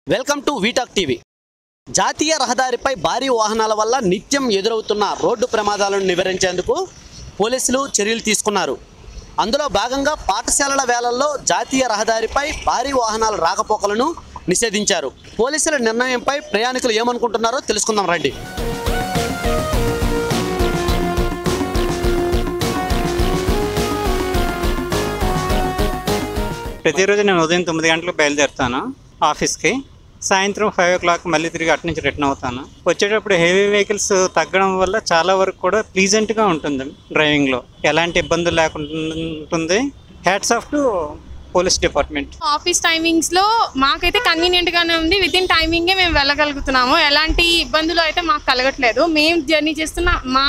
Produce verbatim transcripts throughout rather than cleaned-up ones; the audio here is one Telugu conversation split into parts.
Welcome to వీటాక్ TV. జాతీయ రహదారిపై భారీ వాహనాల వల్ల నిత్యం ఎదురవుతున్న రోడ్డు ప్రమాదాలను నివారించేందుకు పోలీసులు చర్యలు తీసుకున్నారు. అందులో భాగంగా పాఠశాలల వేళల్లో జాతీయ రహదారిపై భారీ వాహనాల రాకపోకలను నిషేధించారు. పోలీసుల నిర్ణయంపై ప్రయాణికులు ఏమనుకుంటున్నారో తెలుసుకుందాం రండి. ప్రతిరోజు నేను ఉదయం తొమ్మిది గంటలకు బయలుదేరుతాను ఆఫీస్కి. సాయంత్రం ఫైవ్ ఓ క్లాక్ మళ్ళీ తిరిగి అటు నుంచి రిటర్న్ అవుతాను. వచ్చేటప్పుడు హెవీ వెహికల్స్ తగ్గడం వల్ల చాలా వరకు కూడా ప్లీజెంట్గా ఉంటుంది డ్రైవింగ్లో, ఎలాంటి ఇబ్బందులు లేకుండా ఉంటుంది. Hats off to police department. Office టైమింగ్స్లో మాకైతే కన్వీనియంట్గానే ఉంది. విత్ ఇన్ టైమింగే మేము వెళ్ళగలుగుతున్నాము. ఎలాంటి ఇబ్బందులు అయితే మాకు కలగట్లేదు. మేము జర్నీ చేస్తున్న మా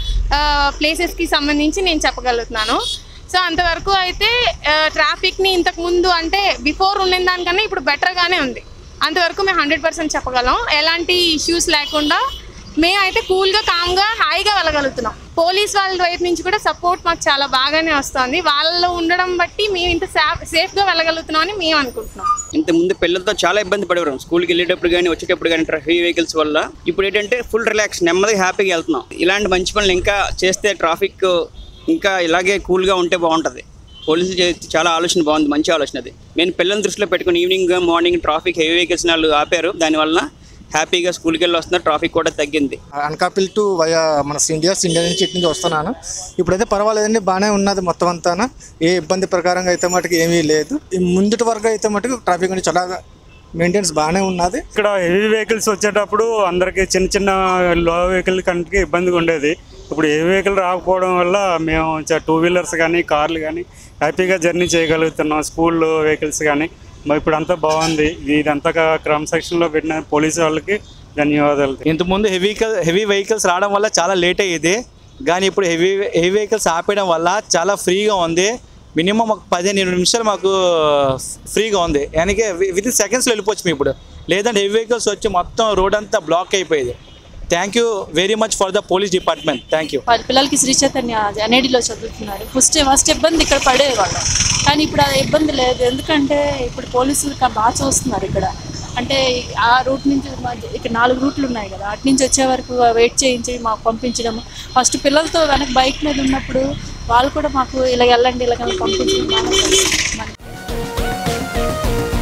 ప్లేసెస్కి సంబంధించి నేను చెప్పగలుగుతున్నాను. సో అంతవరకు అయితే ట్రాఫిక్ని ఇంతకుముందు అంటే బిఫోర్ ఉన్న దానికన్నా ఇప్పుడు బెటర్గానే ఉంది. అంతవరకు మేము హండ్రెడ్ పర్సెంట్ చెప్పగలం. ఎలాంటి ఇష్యూస్ లేకుండా మేము అయితే కూల్గా కామ్గా హాయిగా వెళ్ళగలుగుతున్నాం. పోలీస్ వాళ్ళ వైపు నుంచి కూడా సపోర్ట్ మాకు చాలా బాగానే వస్తుంది. వాళ్ళు ఉండడం బట్టి మేము ఇంత సేఫ్గా వెళ్ళగలుగుతున్నాం అని మేము అనుకుంటున్నాం. ఇంతకుముందు పిల్లలతో చాలా ఇబ్బంది పడేవారు స్కూల్కి వెళ్ళేటప్పుడు కానీ వచ్చేటప్పుడు కానీ హెవీ వెహికల్స్ వల్ల. ఇప్పుడు ఏంటంటే ఫుల్ రిలాక్స్, నెమ్మదిగా హ్యాపీగా వెళ్తున్నాం. ఇలాంటి మంచి పనులు ఇంకా చేస్తే ట్రాఫిక్ ఇంకా ఇలాగే కూల్గా ఉంటే బాగుంటుంది. పోలీసులు చాలా ఆలోచన బాగుంది, మంచి ఆలోచన అది. నేను పిల్లల దృష్టిలో పెట్టుకుని evening morning traffic heavy vehicles వాళ్ళు ఆపారు. దానివల్ల హ్యాపీగా స్కూల్కి వెళ్ళి వస్తున్నారు, ట్రాఫిక్ కూడా తగ్గింది. అనకాపల్లి టు వయా మన ఇండియా ఇండియా నుంచి ఇటు నుంచి వస్తున్నాను. ఇప్పుడైతే పర్వాలేదండి, బాగానే ఉన్నది మొత్తం అంతా. ఏ ఇబ్బంది ప్రకారంగా అయితే మటుకు ఏమీ లేదు. ముందుటి వరకు అయితే మటుకు ట్రాఫిక్ అనేది చాలా మెయింటెనెన్స్ బాగానే ఉన్నది. ఇక్కడ హెవీ వెహికల్స్ వచ్చేటప్పుడు అందరికి చిన్న చిన్న లో వెహికల్ కంటే ఇబ్బందిగా ఉండేది. ఇప్పుడు హెవీ వెహికల్ రాకపోవడం వల్ల మేము టూ వీలర్స్ కానీ కార్లు కానీ హ్యాపీగా జర్నీ చేయగలుగుతున్నాం. స్కూల్ వెహికల్స్ కానీ ఇప్పుడు అంతా బాగుంది. ఇదంతా క్రమశిక్షణలో పెట్టిన పోలీసు వాళ్ళకి ధన్యవాదాలు. ఇంతకుముందు హెవీ హెవీ వెహికల్స్ రావడం వల్ల చాలా లేట్ అయ్యేది, కానీ ఇప్పుడు హెవీ హెవీ వెహికల్స్ ఆపేయడం వల్ల చాలా ఫ్రీగా ఉంది. మినిమం ఒక పదిహేను నిమిషాలు మాకు ఫ్రీగా ఉంది. యానికి విత్ ఇన్ సెకండ్స్లో వెళ్ళిపోవచ్చు మేము ఇప్పుడు. లేదంటే హెవీ వెహికల్స్ వచ్చి మొత్తం రోడ్ అంతా బ్లాక్ అయిపోయేది. Thank you very much for the police department. Thank you. వాళ్ళ పిల్లలకి శ్రీ చైతన్య ఎన్ఐడిలో చదువుతున్నారు. ఫస్ట్ ఫస్ట్ ఇబ్బంది ఇక్కడ పడేవాళ్ళం, కానీ ఇప్పుడు ఆ ఇబ్బంది లేదు. ఎందుకంటే ఇప్పుడు పోలీసులు బాగా చూస్తున్నారు ఇక్కడ. అంటే ఆ రూట్ నుంచి ఇక్కడ నాలుగు రూట్లు ఉన్నాయి కదా, అటు నుంచి వచ్చే వరకు వెయిట్ చేయించి మాకు పంపించడం. ఫస్ట్ పిల్లలతో వెనక బైక్ మీద ఉన్నప్పుడు వాళ్ళు కూడా మాకు ఇలా వెళ్ళండి ఇలా పంపించడం.